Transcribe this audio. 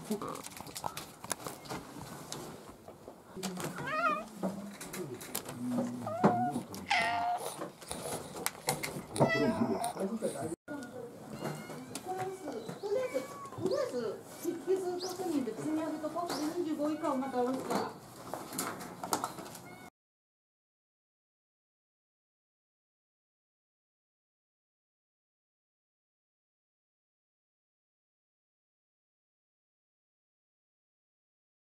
必須確認で積み上げとポスト25以下をまた下ろすから。